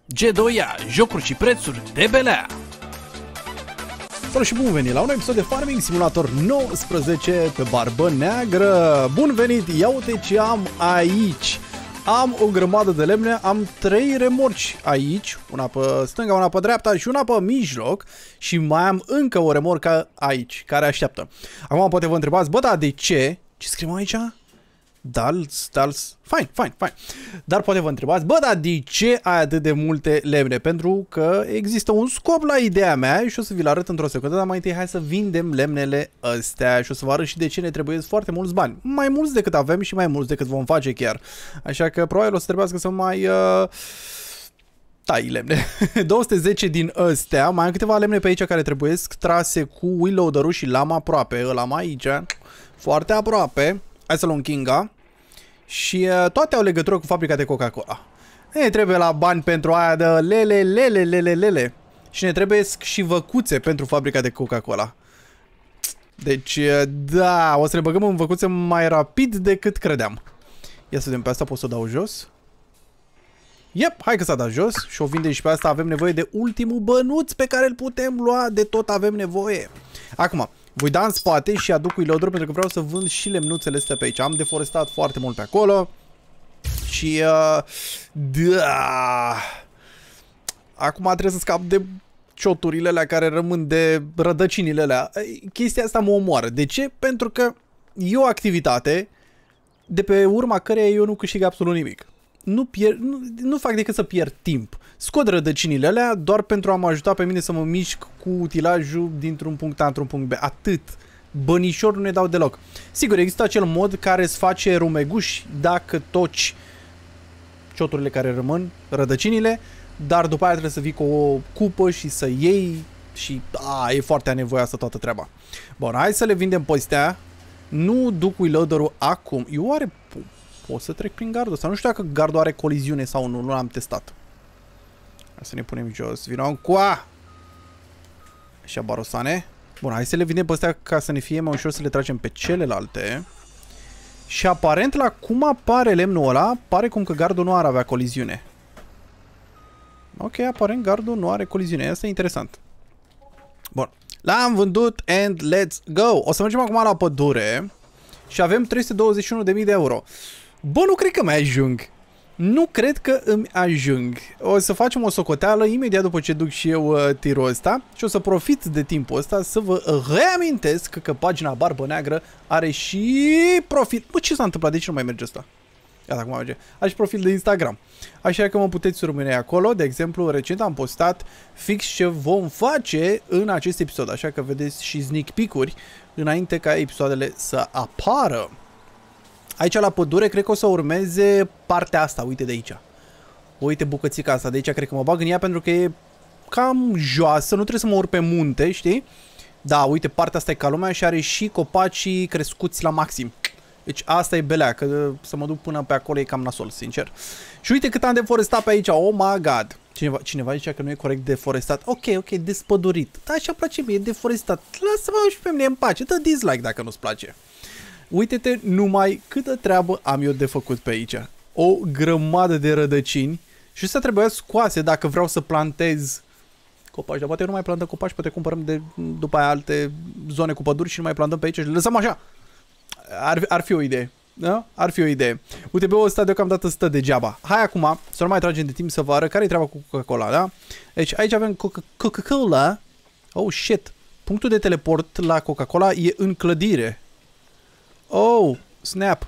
G2A, jocuri și prețuri de belea. Salut și bun venit la un episod de Farming Simulator 19 pe Barbă Neagră. Bun venit, ia uite ce am aici. Am o grămadă de lemne, am 3 remorci aici, una pe stânga, una pe dreapta și una pe mijloc și mai am încă o remorcă aici, care așteaptă. Acum poate vă întrebați, bă, da, de ce? Ce scriem aici? Dals, fine. Dar poate vă întrebați, bă, dar de ce ai atât de multe lemne? Pentru că există un scop la ideea mea și o să vi-l arăt într-o secundă, dar mai întâi hai să vindem lemnele astea și o să vă arăt și de ce ne trebuie foarte mulți bani. Mai mulți decât avem și mai mulți decât vom face chiar. Așa că probabil o să trebuiască să mai tai lemne. 210 din astea, mai am câteva lemne pe aici care trebuie trase cu wheel loader-ul și l-am aproape, îl am aici, foarte aproape. Hai să luăm Kinga. Și toate au legătură cu fabrica de Coca-Cola. Ne trebuie la bani pentru aia de lele. Și ne trebuie și văcuțe pentru fabrica de Coca-Cola. Deci, da, o să le băgăm în văcuțe mai rapid decât credeam. Ia să vedem, pe asta pot să o dau jos. Yep, hai că s-a dat jos și o vindem și pe asta. Avem nevoie de ultimul bănuț pe care îl putem lua, de tot avem nevoie. Acum, voi da în spate și aduc wheel-loader pentru că vreau să vând și lemnuțele astea pe aici. Am deforestat foarte mult pe acolo. Și da. Acum trebuie să scap de cioturile alea care rămân, de rădăcinile alea. Chestia asta mă omoară. De ce? Pentru că e o activitate de pe urma căreia eu nu câștig absolut nimic. Nu fac decât să pierd timp. Scot rădăcinile alea doar pentru a mă ajuta pe mine să mă mișc cu utilajul dintr-un punct A într-un punct B. Atât. Bănișor nu ne dau deloc. Sigur, există acel mod care îți face rumeguși dacă toci cioturile care rămân, rădăcinile, dar după aia trebuie să vii cu o cupă și să iei și e foarte anevoioasă toată treaba. Bun, hai să le vindem pe astea. Nu duc wheel-loader-ul acum. Eu oare pot să trec prin gardul ăsta? Nu știu dacă gardul are coliziune sau nu, nu l-am testat. Hai să ne punem jos. Vino încoa! Așa, barosane. Bun, hai să le vindem pe astea ca să ne fie mai ușor să le tragem pe celelalte. Și aparent la cum apare lemnul ăla, pare cum că gardul nu ar avea coliziune. Ok, aparent gardul nu are coliziune. Asta e interesant. Bun. L-am vândut and let's go! O să mergem acum la pădure și avem 321.000 de euro. Bă, nu cred că mai ajung. Nu cred că îmi ajung. O să facem o socoteală imediat după ce duc și eu tirul ăsta și o să profit de timpul ăsta să vă reamintesc că pagina Barbă Neagră are și profil. Bă, ce s-a întâmplat? De ce nu mai merge ăsta? Gata, acum merge. Are și profil de Instagram. Așa că mă puteți urmări acolo. De exemplu, recent am postat fix ce vom face în acest episod. Așa că vedeți și sneak peek-uri înainte ca episoadele să apară. Aici la pădure cred că o să urmeze partea asta, uite de aici. Uite bucățica asta, de aici cred că mă bag în ea pentru că e cam joasă, nu trebuie să mă urc pe munte, știi? Da, uite, partea asta e ca lumea și are și copacii crescuți la maxim. Deci asta e belea, că să mă duc până pe acolo e cam nasol, sincer. Și uite cât am deforestat pe aici, oh my god. Cineva zicea că nu e corect deforestat. Ok, despădurit. Da, așa place mie, deforestat. Lasă-mă și pe mine în pace, dă dislike dacă nu-ți place. Uite-te numai câtă treabă am eu de făcut pe aici. O grămadă de rădăcini și astea trebuia scoase dacă vreau să plantez copaci. Dar poate eu nu mai plantăm copaci, poate cumpărăm după aia alte zone cu păduri și nu mai plantăm pe aici și le lăsăm așa. Ar fi o idee. Da? Ar fi o idee. Uite, pe ăsta deocamdată stă degeaba. Hai acum să nu mai tragem de timp să vă arăt care e treaba cu Coca-Cola, da? Deci aici avem Coca-Cola. Oh, shit. Punctul de teleport la Coca-Cola e în clădire. Oh, snap.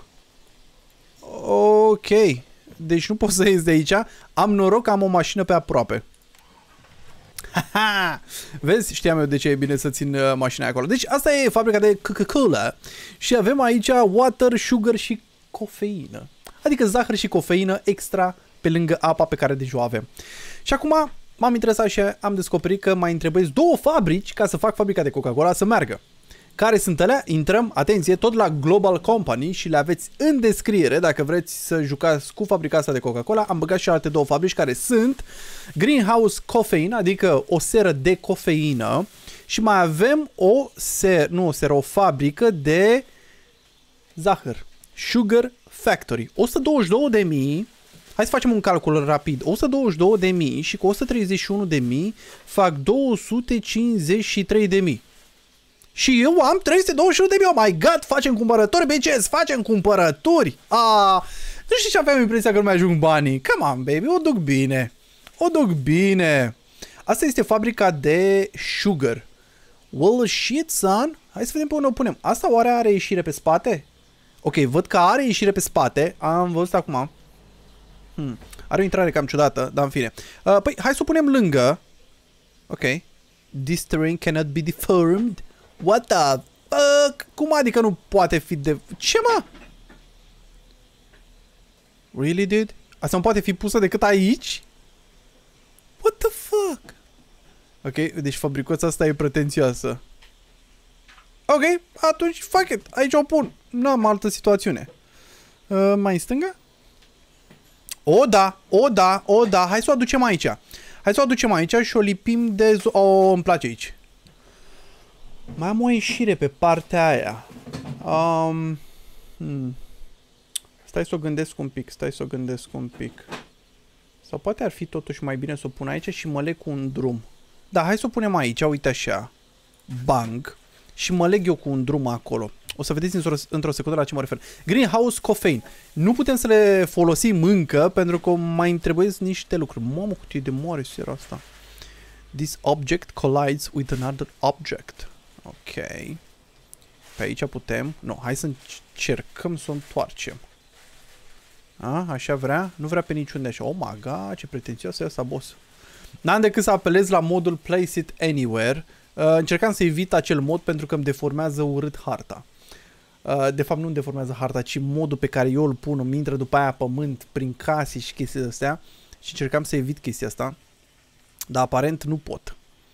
Ok. Deci nu pot să ies de aici. Am noroc că am o mașină pe aproape. Haha! Vezi? Știam eu de ce e bine să țin mașina acolo. Deci asta e fabrica de Coca-Cola. Și avem aici water, sugar și cofeină. Adică zahăr și cofeină extra pe lângă apa pe care deja o avem. Și acum m-am interesat și am descoperit că mai întrebesc 2 fabrici ca să fac fabrica de Coca-Cola să meargă. Care sunt alea? Intrăm, atenție, tot la Global Company și le aveți în descriere dacă vreți să jucați cu fabrica asta de Coca-Cola. Am băgat și alte 2 fabrici care sunt Greenhouse Coffeine, adică o seră de cofeină și mai avem o fabrică de zahăr. Sugar Factory. 122.000 Hai să facem un calcul rapid. 122.000 și cu 131.000 fac 253.000. Și eu am 321.000. Oh my god, facem cumpărături, BCS, facem cumpărături. Nu știu ce aveam impresia că nu mai ajung banii. Come on, baby, o duc bine. O duc bine. Asta este fabrica de sugar. Well, shit, son. Hai să vedem pe unde o punem. Asta oare are ieșire pe spate? Ok, văd că are ieșire pe spate. Am văzut acum. Are o intrare cam ciudată, dar în fine. Păi, hai să o punem lângă. Ok. This terrain cannot be deformed. What the fuck? Cum adică nu poate fi de... Ce, mă? Really, dude? Asta nu poate fi pusă decât aici? What the fuck? Ok, deci fabricuța asta e pretențioasă. Ok, atunci fuck it. Aici o pun. Nu am altă situațiune. Mai în stânga? O, da, o, da, o, da. Hai să o aducem aici. Hai să o aducem aici și o lipim de... îmi place aici. Mai am o ieșire pe partea aia. Stai să o gândesc un pic, stai să o gândesc un pic. Sau poate ar fi totuși mai bine să o pun aici și mă leg cu un drum. Da, hai să o punem aici, uite așa. Bang. Și mă leg eu cu un drum acolo. O să vedeți într-o secundă la ce mă refer. Greenhouse Coffee. Nu putem să le folosim încă pentru că mai îmi trebuie niște lucruri. Mamă, cât e de mare seara asta. This object collides with another object. Ok. Pe aici putem... Nu, hai să încercăm să o întoarcem. Așa vrea? Nu vrea pe niciunde așa. Oh my god, ce pretențioasă e asta, boss. N-am decât să apelez la modul Place It Anywhere. Încercam să evit acel mod pentru că îmi deformează urât harta. De fapt nu îmi deformează harta, ci modul pe care eu îl pun, îmi intră după aia pământ prin case și chestii astea. Și încercam să evit chestia asta. Dar aparent nu pot.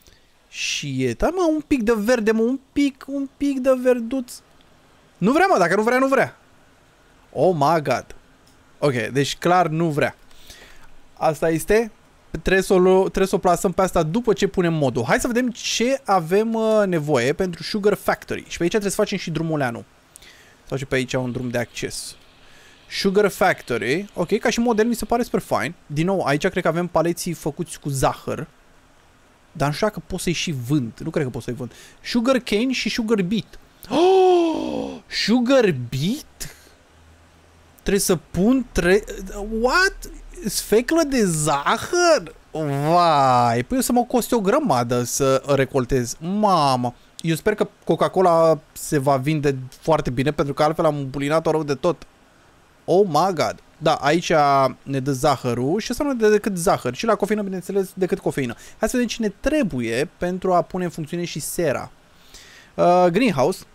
Și e, da, mă, un pic de verde, mă, un pic de verduț. Nu vrea, mă, dacă nu vrea, nu vrea. Oh my god. Ok, deci clar nu vrea. Asta este. Trebuie să o plasăm pe asta după ce punem modul. Hai să vedem ce avem nevoie pentru Sugar Factory. Și pe aici trebuie să facem și drumuleanul. Sau și pe aici un drum de acces. Sugar Factory. Ok, ca și model mi se pare super fine. Din nou, aici cred că avem paleții făcuți cu zahăr. Dar nu știu dacă pot să-i și vând. Nu cred că pot să-i vând. Sugar cane și sugar beet. Oh! Sugar beet? Trebuie să pun... What? Sfeclă de zahăr? Vai, păi o să mă coste o grămadă să recoltez. Mamă. Eu sper că Coca-Cola se va vinde foarte bine, pentru că altfel am împulinat-o rău de tot. Oh my god. Da, aici ne dă zahărul și asta nu ne dă decât zahăr. Și la cofeină, bineînțeles, decât cofeină. Hai să vedem ce ne trebuie pentru a pune în funcțiune și sera. Greenhouse.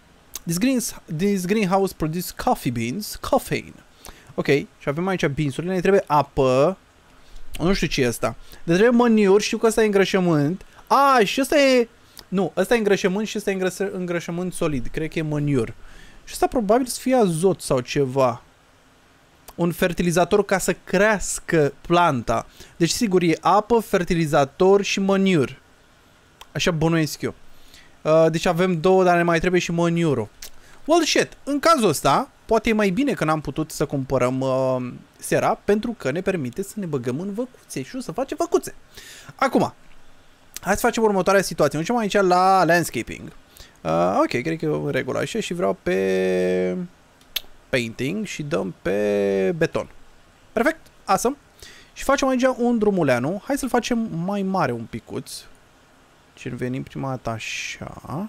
This greenhouse produces coffee beans, caffeine. Ok, și avem aici beans-urile, ne trebuie apă. Nu știu ce e asta. Ne trebuie manure, știu că ăsta e îngrășământ. Și ăsta e... Nu, ăsta e îngrășământ și ăsta e îngrășământ solid. Cred că e manure. Și ăsta probabil să fie azot sau ceva. Un fertilizator ca să crească planta. Deci sigur e apă, fertilizator și manure. Așa bănuiesc eu. Deci avem două, dar ne mai trebuie și manure-ul. Well shit, în cazul ăsta, poate e mai bine că n-am putut să cumpărăm sera, pentru că ne permite să ne băgăm în văcuțe și o să facem văcuțe. Acum, hai să facem următoarea situație. Mergem aici la landscaping. Ok, cred că e în regulă așa și vreau pe painting și dăm pe beton. Perfect, awesome. Și facem aici un drumuleanu. Hai să-l facem mai mare un picuț. Și venim prima dată așa.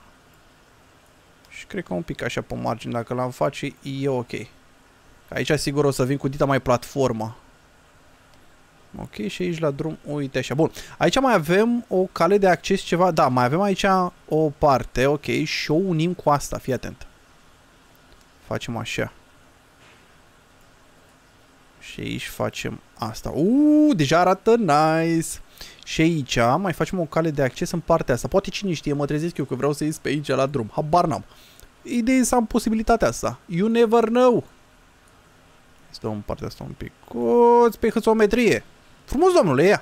Și cred că un pic așa pe margine, dacă l-am face, e ok. Aici sigur o să vin cu dita mai platformă. Ok, și aici la drum, uite așa. Bun, aici mai avem o cale de acces, ceva. Da, mai avem aici o parte, ok, și o unim cu asta, fii atent. Facem așa. Și aici facem asta. Deja arată nice. Și aici mai facem o cale de acces în partea asta. Poate cine știe, mă trezesc eu că vreau să ies pe aici la drum. Habar n-am. Ideea e să am posibilitatea asta. You never know. Stau în partea asta un pic. Pe hâțometrie. Frumos, domnule, ia.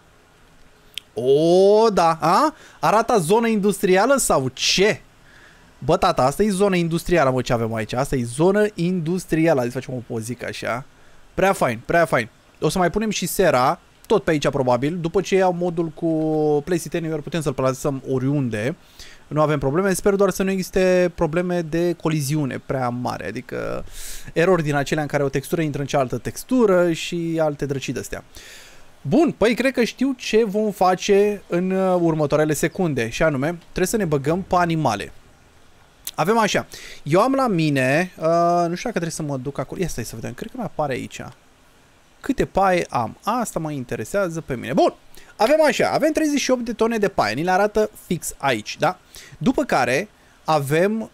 Da. Arată zonă industrială sau ce? Bă, tata, asta e zonă industrială, mă, ce avem aici. Asta e zonă industrială. Hai să facem o pozică așa. Prea fain, prea fain. O să mai punem și sera, tot pe aici probabil. După ce iau modul cu Place Anywhere, putem să-l plasăm oriunde. Nu avem probleme, sper doar să nu existe probleme de coliziune prea mare, adică erori din acelea în care o textură intră în cealaltă textură și alte drăcii de-astea. Bun, păi cred că știu ce vom face în următoarele secunde și anume, trebuie să ne băgăm pe animale. Avem așa, eu am la mine, nu știu dacă trebuie să mă duc acolo, ia stai să vedem, cred că mi apare aici. Câte paie am? Asta mă interesează pe mine. Bun, avem așa, avem 38 de tone de paie, ni le arată fix aici, da? După care avem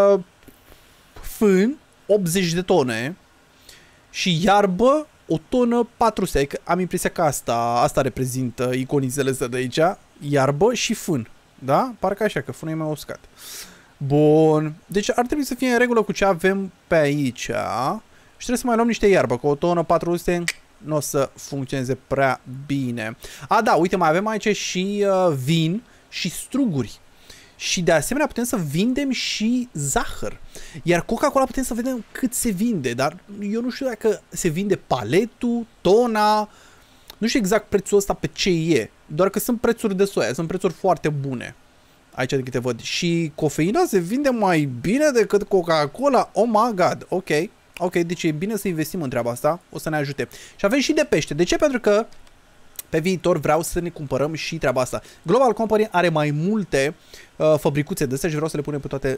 fân, 80 de tone și iarbă, o tonă 400. Am impresia că asta reprezintă iconizele astea de aici, iarbă și fân, da? Parcă așa, că fânul e mai uscat. Bun, deci ar trebui să fie în regulă cu ce avem pe aici. Și trebuie să mai luăm niște iarbă, că o tonă 400 nu o să funcționeze prea bine. A, da, uite, mai avem aici și vin și struguri. Și de asemenea putem să vindem și zahăr. Iar Coca-Cola putem să vedem cât se vinde, dar eu nu știu dacă se vinde paletul, tona, nu știu exact prețul ăsta pe ce e. Doar că sunt prețuri de soia, sunt prețuri foarte bune. Aici de câte văd. Și cofeina se vinde mai bine decât Coca-Cola. Oh my god, ok. Ok, deci e bine să investim în treaba asta, o să ne ajute. Și avem și de pește. De ce? Pentru că pe viitor vreau să ne cumpărăm și treaba asta. Global Company are mai multe fabricuțe de astea și vreau să le punem pe toate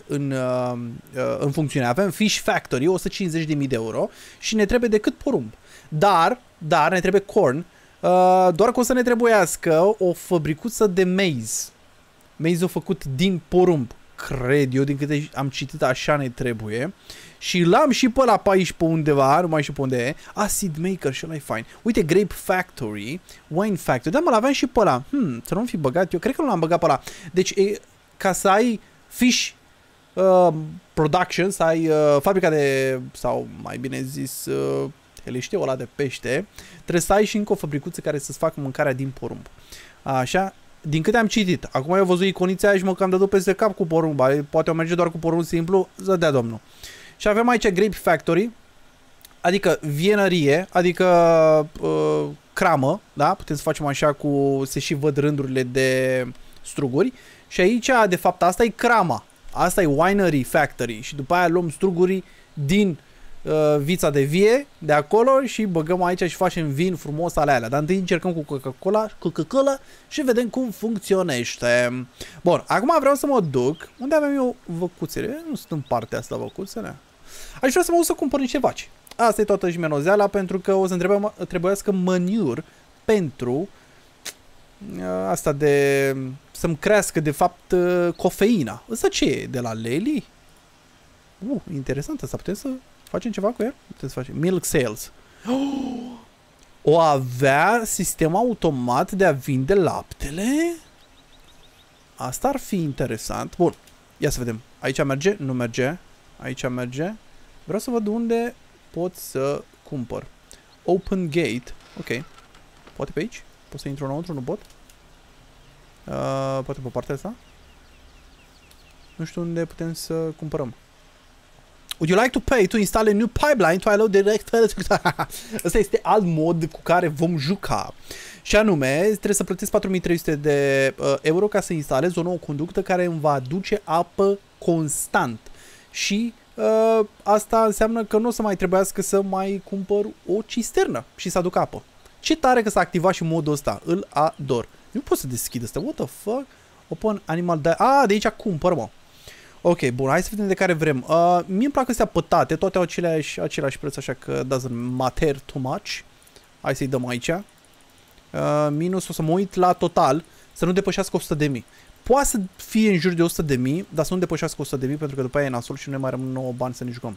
în funcțiune. Avem Fish Factory, 150.000 de euro și ne trebuie decât porumb. Dar ne trebuie corn, doar că o să ne trebuiască o fabricuță de maize. Maize-ul făcut din porumb. Cred eu, din câte am citit, așa ne trebuie. Și l-am și pe ăla pe aici pe undeva, nu mai știu pe unde e. Acid Maker și ăla e fine. Uite, Grape Factory, Wine Factory. Da, mă, l-aveam și pe ăla. Să nu fi băgat eu. Cred că nu l-am băgat pe ăla. Deci, ca să ai fish production, să ai fabrica de, sau mai bine zis, știu, ăla de pește, trebuie să ai și încă o fabricuță care să-ți facă mâncarea din porumb. Așa. Din câte am citit, acum eu văzut iconița aia și mă cam dădu peste cap cu porumb. Poate o merge doar cu porumb simplu, să dea domnul. Și avem aici Grape Factory, adică vienărie, adică cramă, da? Putem să facem așa cu, se și văd rândurile de struguri. Și aici, de fapt, asta e crama. Asta e Winery Factory și după aia luăm strugurii din vița de vie de acolo și băgăm aici și facem vin frumos alea. Dar întâi încercăm cu Coca-Cola și vedem cum funcționește. Bun, acum vreau să mă duc. Unde avem eu văcuțele? Nu sunt în partea asta văcuțele. Aș vrea să mă duc să cumpăr niște vaci. Asta e toată jmenozeala, pentru că o să trebuiască manure pentru asta de să-mi crească de fapt cofeina. Ăsta ce e? De la Lely? Interesant asta. Putem să facem ceva cu el? Putem să facem milk sales. O avea sistem automat de a vinde laptele? Asta ar fi interesant. Bun, ia să vedem. Aici merge? Nu merge. Aici merge. Vreau să văd unde pot să cumpăr. Open gate. Ok. Poate pe aici? Pot să intru înăuntru? Nu pot? Poate pe partea asta? Nu știu unde putem să cumpărăm. Would you like to pay to install a new pipeline to allow direct... Asta este alt mod cu care vom juca. Și anume, trebuie să plătesc 4300 de euro ca să instalez o nouă conductă care îmi va aduce apă constant. Și asta înseamnă că nu o să mai trebuiască să mai cumpăr o cisternă și să aduc apă. Ce tare că s-a activat și modul ăsta. Îl ador. Nu pot să deschid asta. What the fuck? Open animal... de aici cumpăr, mă. Ok, bun, hai să vedem de care vrem. Mie îmi plac astea pătate, toate au același preț, așa că doesn't matter too much. Hai să-i dăm aici. Minus, o să mă uit la total, să nu depășească 100.000. Poate să fie în jur de 100.000, dar să nu depășească 100.000, pentru că după aia e nasol și nu ne mai rămân 9 bani să ne jucăm.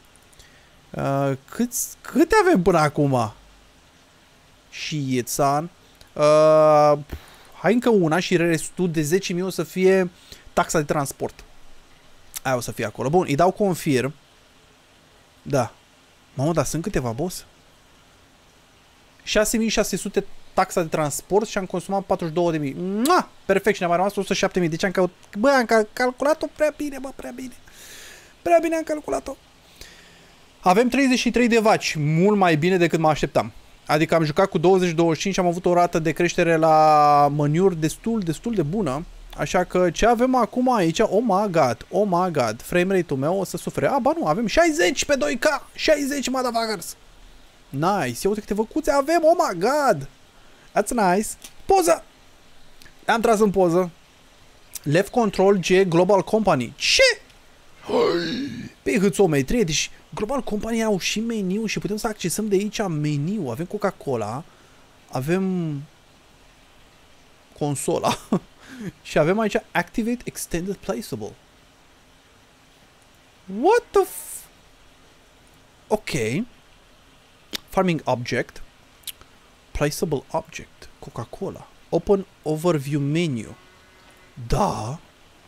Câte avem până acum? Shit, son. Hai încă una și restul de 10.000 o să fie taxa de transport. Aia o să fie acolo. Bun, îi dau confirm. Da. Mamă, dar sunt câteva, boss. 6.600 taxa de transport și am consumat 42.000. Perfect, și ne-a mai rămas 107.000. Deci am calculat-o prea bine, bă, prea bine. Prea bine am calculat-o. Avem 33 de vaci. Mult mai bine decât mă așteptam. Adică am jucat cu 20-25 și am avut o rată de creștere la măniuri destul de bună. Așa că ce avem acum aici? Oh my god, frame rate-ul meu o să sufere. Ba nu, avem 60 pe 2K, 60 motherfuckers. Nice, ia uite câte văcuțe avem, oh my god. That's nice. Poză! Am tras în poză. Left Control G Global Company. Ce? Pe hâțometrie, deci Global Company au și meniu și putem să accesăm de aici meniu. Avem Coca-Cola, avem consola și avem aici Activate Extended Placeable. What the f... Ok. Farming Object. Placeable Object. Coca-Cola. Open Overview Menu. Da.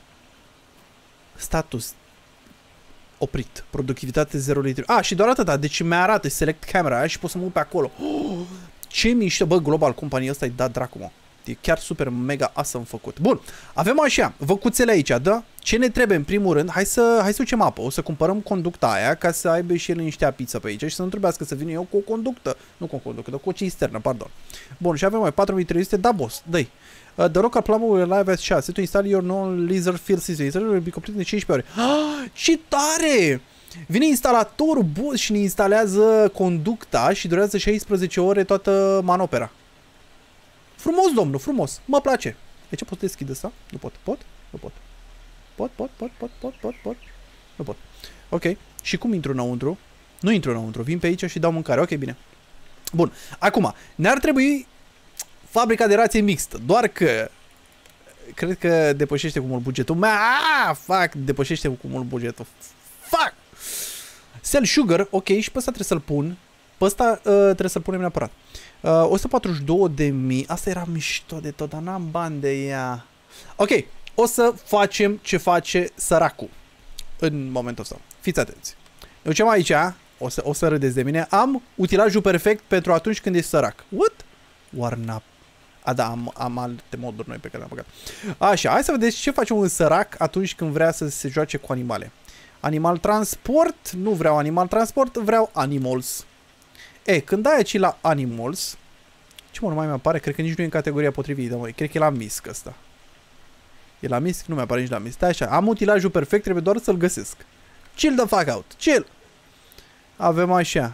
Status. Oprit. Productivitate 0 litri. Și doar atâta. Deci mi-arată Select Camera și pot să mă uit pe acolo. Ce mișto. Bă, Global Company ăsta e dat dracu, mă. E chiar super mega awesome făcut. Bun. Avem așa. Văcuțele aici, da? Ce ne trebuie în primul rând? Hai să ducem apă. O să cumpărăm conducta aia ca să aibă și el niște apiță pe aici și să nu trebuiască să vin eu cu o conductă. Nu cu o conductă, dar cu o cisternă, pardon. Bun, și avem mai 4300. Da, boss. Dă-i. The local plumber will arrive at 6. To install your non-laser field system. Installation will be complete in 15 ore. Ce tare! Vine instalatorul, boss, și ne instalează conducta și durează 16 ore toată manopera. Frumos, domnul, frumos. Mă place. De ce pot deschide asta? Nu pot. Pot? Nu pot. Pot. Nu pot. Ok. Și cum intru înăuntru? Nu intru înăuntru. Vin pe aici și dau mâncare. Ok, bine. Bun. Acum, ne-ar trebui fabrica de rație mixtă. Doar că cred că depășește cu mult bugetul. Fuck! Depășește cu mult bugetul. Fuck! Sell sugar. Ok, și pe ăsta trebuie să-l pun. Pe ăsta trebuie să-l punem neapărat. 142.000. Asta era mișto de tot, dar n-am bani de ea. Ok, o să facem ce face săracul în momentul ăsta. Fiți atenți. Ne ducem aici, o să râdeți de mine. Am utilajul perfect pentru atunci când ești sărac. What? Warnap. Da, am alte moduri noi pe care le-am băgat. Așa, hai să vedeți ce face un sărac atunci când vrea să se joace cu animale. Animal transport, nu vreau animal transport, vreau animals. Când dai aici la animals, ce mă, nu mai mi-apare? Cred că nici nu e în categoria potrivită, măi. Cred că e la misc ăsta. E la misc? Nu mi-apare nici la misc. Stai așa, am utilajul perfect, trebuie doar să-l găsesc. Chill the fuck out, chill! Avem așa.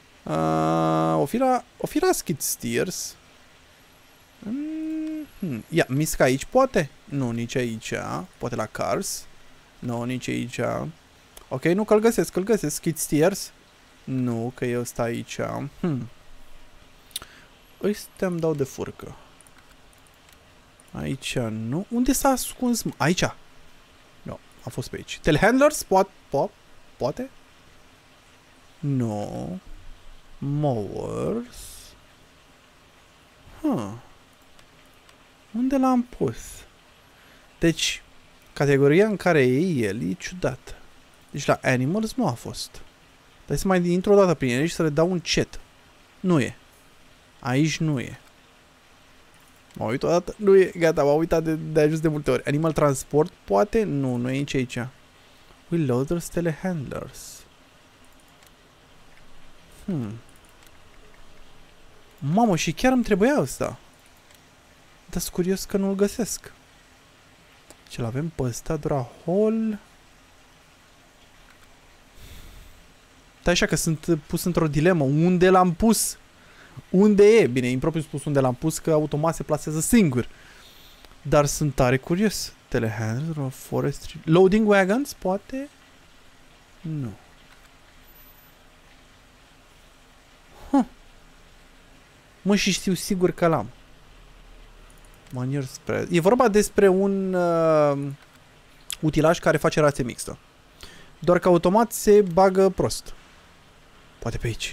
O fi la skid steers. Ia, misc aici, poate? Nu, nici aici. Poate la cars. Nu, nici aici. Ok, nu, că-l găsesc, skid steers. Nu, că eu stau aici. Ăstea îmi dau de furcă. Aici nu. Unde s-a ascuns? Aici. Nu, a fost pe aici. Telehandlers? Poate? Nu. Mowers. Unde l-am pus? Deci, categoria în care e el e ciudată. Deci la animals nu a fost. Dar să mai intru o dată prin ele și să le dau un chat. Nu e. Aici nu e. M-am uitat o dată. Nu e. Gata, m-am uitat de ajuns de multe ori. Animal transport? Poate? Nu, nu e nici aici. Wheel loaders, telehandlers. Mamă, și chiar îmi trebuia asta. Dar sunt curios că nu-l găsesc. Ce-l avem pe ăsta? Drahol. Da, așa că sunt pus într-o dilemă. Unde l-am pus? Unde e? Bine, e impropriu spus unde l-am pus, că automat se plasează singur. Dar sunt tare curios. Telehandler, forestry... Loading wagons? Poate? Nu. Mă, și știu sigur că l-am. Manure spread. E vorba despre un utilaj care face rație mixtă. Doar că automat se bagă prost. Poate pe aici.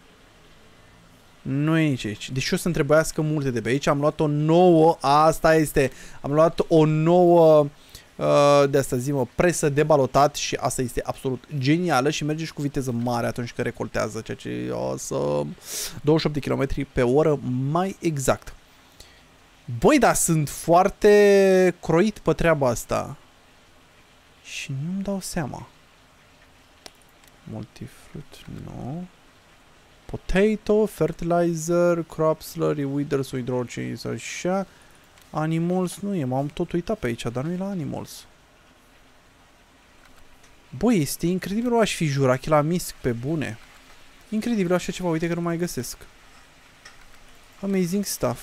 Nu e nici aici. Deci o să-mi trebuiască multe de pe aici. Am luat o nouă. Asta este. Am luat o nouă de asta zi, presă de balotat și asta este absolut genială și merge și cu viteză mare atunci când recoltează, ceea ce o să 28 de km pe oră mai exact. Băi, dar sunt foarte croit pe treaba asta. Și nu-mi dau seama. Multifruit, nu. Potato, fertilizer, crop slurry, withers, hydrogen, așa. Animals nu e, m-am tot uitat pe aici, dar nu e la animals. Băi, este incredibil, o aș fi jurat că la misc pe bune. Incredibil așa ceva, uite că nu mai găsesc. Amazing stuff.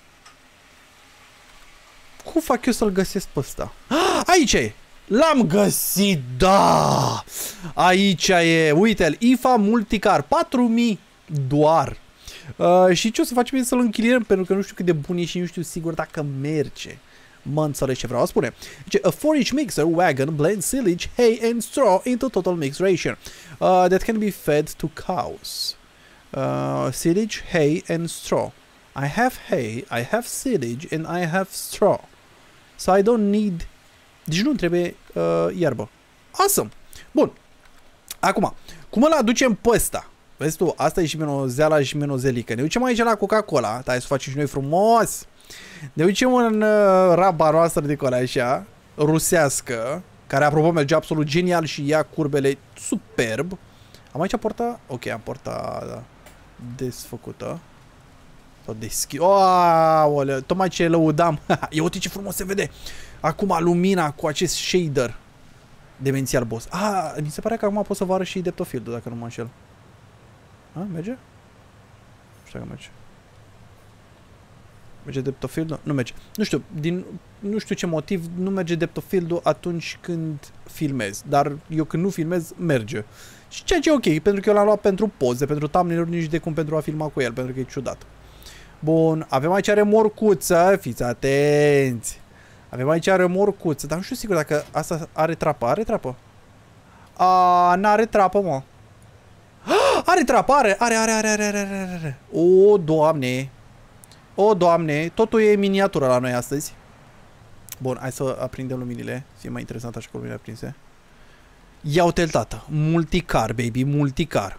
Cum fac eu să-l găsesc pe ăsta? Aici e! L-am găsit, da! Aici e, uite-l, IFA Multicar, 4000 doar. Și ce o să facem e să-l închiriem, pentru că nu știu cât de bun e și nu știu sigur dacă merge. Mă înțelegi ce vreau să spune. Deci, a 4-inch mixer wagon blends silage, hay and straw into total mix ration that can be fed to cows. Silage, hay and straw. I have hay, I have silage and I have straw. So I don't need... Deci nu trebuie iarbă. Awesome! Bun. Acum, cum îl aducem pe ăsta? Vezi tu, asta e și menozeala și menozelică. Ne ducem aici la Coca-Cola. Hai să facem și noi frumos. Ne ducem în raba noastră de cola așa, rusească, care apropo merge absolut genial și ia curbele superb. Am aici porta... Ok, am porta desfăcută. Sau deschis... Oaoleu, tocmai ce lăudam. Ia uite ce frumos se vede. Acum lumina cu acest shader. Demențial, boss. Mi se pare că acum pot să vă arăt și depth of field-ul, dacă nu mă înșel. Merge? Nu știu dacă merge. Merge depth of field-ul? Nu merge. Nu știu, nu știu ce motiv nu merge depth of field-ul atunci când filmez. Dar eu când nu filmez, merge. Și ceea ce e ok, pentru că eu l-am luat pentru poze, pentru thumbnail-uri, nici de cum pentru a filma cu el, pentru că e ciudat. Bun, avem aici remorcuță, fiți atenți. Avem aici remorcuță, dar nu știu sigur dacă asta are trapă. Are trapă? N-are trapă, mă. Are trapă, are. O, Doamne. O, Doamne, totul e miniatură la noi astăzi. Bun, hai să aprindem luminile. Fie mai interesant așa cu luminile aprinse. Ia-o-te-l, tată. Multicar, baby, multicar.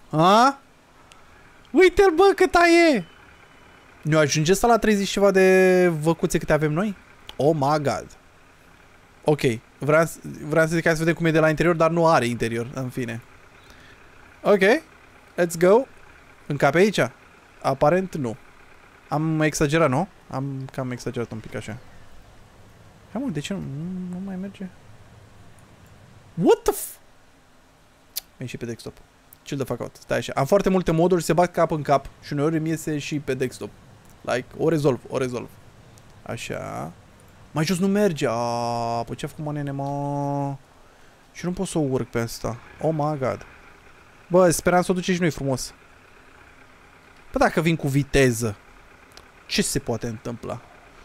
Uite-l, bă, cât e! Nu ajunge să la 30 ceva de văcuțe câte avem noi? Oh my god. Ok, vreau să zic hai să vedem cum e de la interior, dar nu are interior, în fine. Ok, let's go. Încape aici? Aparent nu. Am exagerat, nu? Am cam exagerat un pic așa. Hai mă, de ce nu mai merge? What the f... E și pe desktop. Chill the fuck out. Stai așa. Am foarte multe moduri, se bat cap în cap și uneori îmi iese și pe desktop. Like, o rezolv. Așa. Mai jos nu merge. Păi ce-a făcut, mă, nene, mă? Și nu pot să o urc pe asta. Oh my god. Bă, speram să o duce și noi frumos. Păi dacă vin cu viteză, ce se poate întâmpla?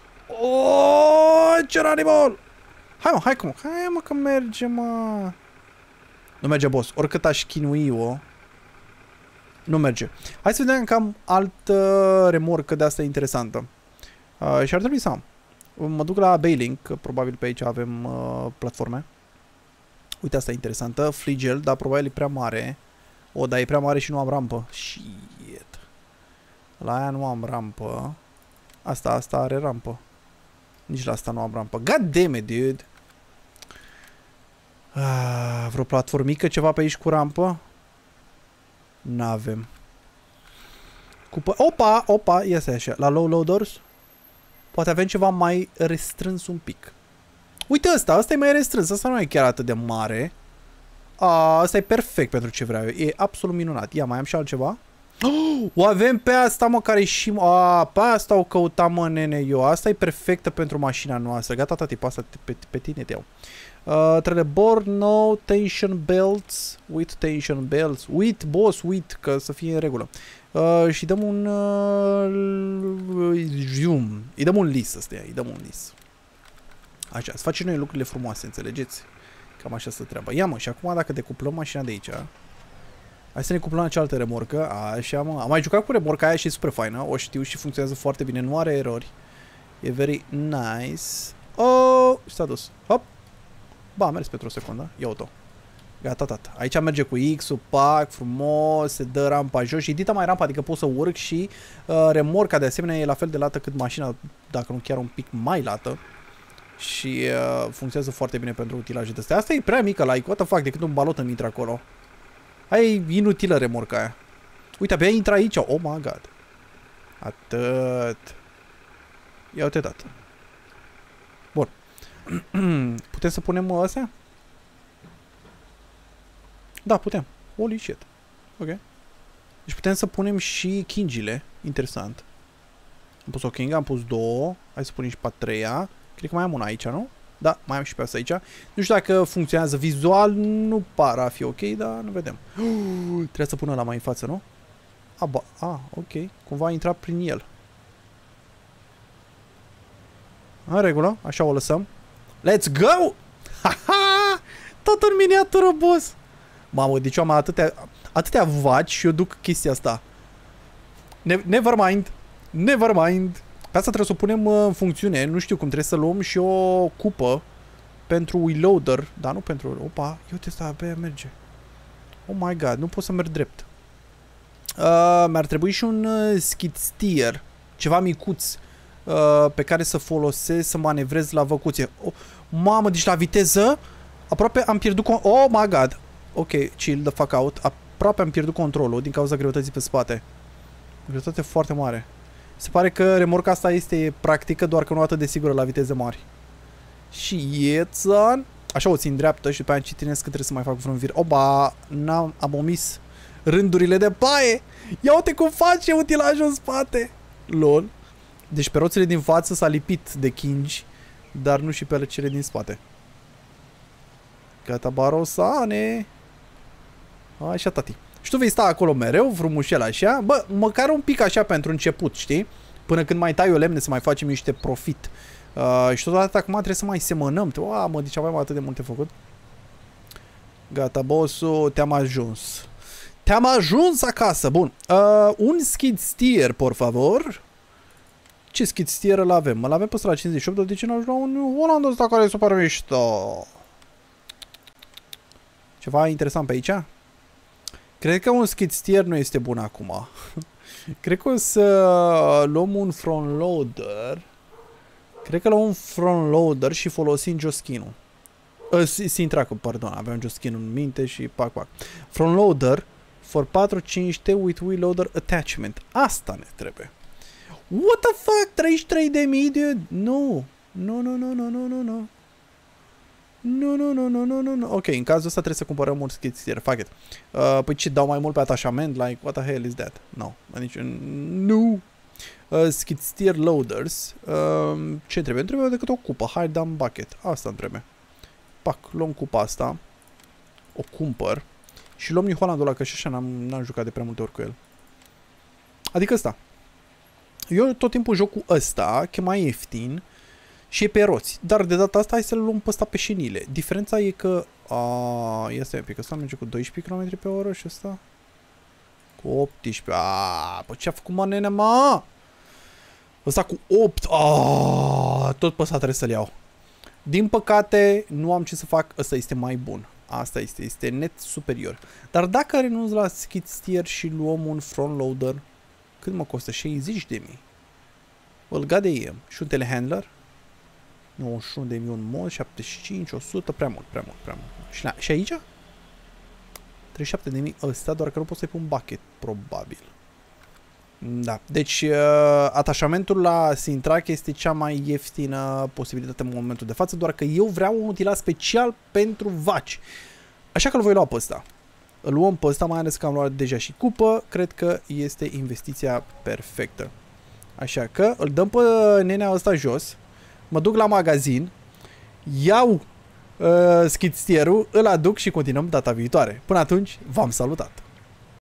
Ce animal! Hai mă că merge, mă. Nu merge, boss. Oricât aș chinui-o, nu merge. Hai să vedem că am altă remorcă de asta interesantă. Și ar trebui să am. Mă duc la Baylink, că probabil pe aici avem platforme. Uite, asta e interesantă. Fligel, dar probabil e prea mare. Dar e prea mare și nu am rampă. Shit. La aia nu am rampă. Asta are rampă. Nici la asta nu am rampă. God damn it, dude. Vreo platformică, ceva pe aici cu rampă? N-avem. Opa, iese așa. La low loaders? Poate avem ceva mai restrâns un pic. Uite ăsta e mai restrâns. Asta nu e chiar atât de mare. Asta e perfect pentru ce vreau eu. E absolut minunat. Ia, mai am și altceva. O avem pe asta, mă, care și... pe asta o căutam, mă, nene, eu. Asta e perfectă pentru mașina noastră. Gata, tati, pe asta pe tine te iau. Trebuie board, no, tension belts. With tension belts. With, boss, with, că să fie în regulă. Și dăm un... îi dăm un lis ăsta, îi dăm un lis. Așa, să facem noi lucrurile frumoase, înțelegeți? Cam așa se treaba. Ia, mă, și acum dacă decuplăm mașina de aici... Hai să ne cuplăm la cealaltă remorcă. Așa, mă. Am mai jucat cu remorca aia și e super faină. O știu și funcționează foarte bine. Nu are erori. E very nice. S-a dus. Hop. Ba, a mers pentru o secundă. Ia-o-to. Gata, tata. Aici merge cu X-ul, pac, frumos, se dă rampa jos și dita mai rampa, adică pot să urc și remorca de asemenea e la fel de lată cât mașina, dacă nu chiar un pic mai lată. Și funcționează foarte bine pentru utilaje de astea. Asta e prea mică, like, what the fuck, decât un balot îmi intră acolo. Aia e inutilă remorca aia. Uite, abia intră aici. Oh my god. Atât. Ia uite dat. Bun. Putem să punem astea? Da, putem. Holy shit. Ok. Deci putem să punem și kingile. Interesant. Am pus o king, am pus două. Hai să punem și pe a treia. Cred că mai am una aici, nu? Da, mai am și pe asta aici. Nu știu dacă funcționează vizual. Nu pare a fi ok, dar nu vedem. Trebuie să pun ăla mai în față, nu? Ok. Cumva a intrat prin el. În regulă. Așa o lăsăm. Let's go! Ha-ha! Tot în miniatură, boss! Mamă, deci eu am atâtea vaci și eu duc chestia asta. Never mind. Never mind. Pe asta trebuie să o punem în funcțiune. Nu știu cum, trebuie să luăm și o cupă pentru reloader. Dar nu pentru... Opa, uite asta, abia merge. Oh my god, nu pot să merg drept. Mi-ar trebui și un skid steer. Ceva micuț. Pe care să folosesc să manevrez la văcuție. Oh, mamă, deci la viteză aproape am pierdut... Oh my god. Ok, chill the fuck out. Aproape am pierdut controlul din cauza greutății pe spate. Greutate foarte mare. Se pare că remorca asta este practică, doar că nu atât de sigură la viteze mari. Și iețan. Așa o țin dreaptă și după aia citinesc că trebuie să mai fac vreun vir. Oba, am omis rândurile de paie. Ia uite cum face utilajul în spate. Lol. Deci pe roțile din față s-a lipit de kingi, dar nu și pe cele din spate. Gata, barosane. Așa, tati. Și tu vei sta acolo mereu, frumușel așa. Bă, măcar un pic așa pentru început, știi? Până când mai tai o lemne să mai facem niște profit. Și totodată acum trebuie să mai semănăm. Mă, deci avem atât de multe făcut. Gata, bossu, te-am ajuns. Te-am ajuns acasă, bun. Un skid steer, por favor. Ce skid steer îl avem? Îl avem pe la 58, dar de ce n-aș lua un Holland ăsta care e super mișto? Ceva interesant pe aici? Cred că un skid steer nu este bun acum. Cred că o să luăm un front loader. Cred că luăm un front loader și folosim Joskin-ul. Sintrac-ul, pardon, aveam Joskin-ul în minte și pac. Front loader for 4-5T with wheel loader attachment. Asta ne trebuie. What the fuck? 33.000, dude? Nu. Nu. Ok, în cazul ăsta trebuie să cumpărăm un skid steer. Fuck it. Păi ce, dau mai mult pe atașament? Like, what the hell is that? No. Nu. Skid steer loaders. Ce trebuie? Trebuie decât o cupă. Hide down bucket. Asta îmi trebuie. Pac, luăm cupa asta. O cumpăr. Și luăm New Hollandul ăla, că și așa n-am jucat de prea multe ori cu el. Adică ăsta. Eu tot timpul joc cu ăsta, că e mai ieftin. Și e pe roți. Dar de data asta hai să-l luăm pe ăsta pe șenile. Diferența e că... ia stai un pic. Ăsta merge cu 12 km pe oră și ăsta cu 18. Bă, ce-a făcut mă, nene, mă? Ăsta cu 8. Tot pe ăsta trebuie să-l iau. Din păcate, nu am ce să fac. Ăsta este mai bun. Asta este net superior. Dar dacă renunț la skid steer și luăm un front loader, cât mă costă? 60.000. Îl gade eu. Și un telehandler? 91.000 un mod, 75, 100, prea mult. Și aici? 37.000 ăsta, doar că nu pot să-i pun bucket, probabil. Da, deci atașamentul la Sintrac este cea mai ieftină posibilitate în momentul de față, doar că eu vreau un utilaj special pentru vaci. Așa că îl voi lua pe ăsta. Îl luăm pe ăsta, mai ales că am luat deja și cupă, cred că este investiția perfectă. Așa că îl dăm pe nenea ăsta jos. Mă duc la magazin, iau skid steer-ul, îl aduc și continuăm data viitoare. Până atunci, v-am salutat!